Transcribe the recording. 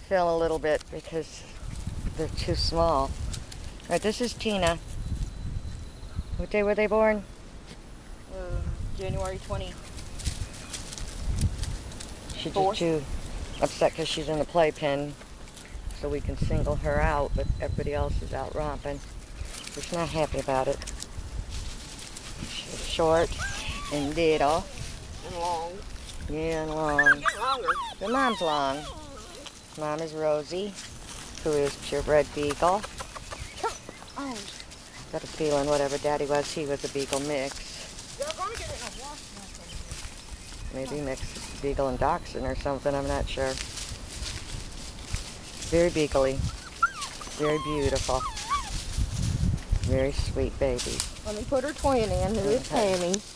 film a little bit because they're too small. All right, this is Tina. What day were they born? January 20. She's just too upset because she's in the playpen, so we can single her out, but everybody else is out romping. She's not happy about it. She's short and little. And long. Yeah, and long. Getting longer. But Mom's long. Mom is Rosie, who is purebred Beagle. Oh. Got a feeling whatever Daddy was, he was a Beagle mix. You're going to get it in a wash. Maybe mixed Beagle and Dachshund or something, I'm not sure. Very beagly. Very beautiful. Very sweet baby. Let me put her twin in, who is Tammy.